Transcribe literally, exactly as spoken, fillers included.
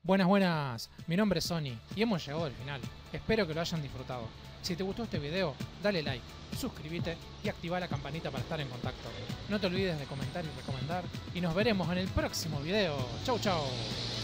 Buenas, buenas, mi nombre es Sony y hemos llegado al final. Espero que lo hayan disfrutado. Si te gustó este video, dale like, suscríbete y activa la campanita para estar en contacto. No te olvides de comentar y recomendar y nos veremos en el próximo video. Chau chau.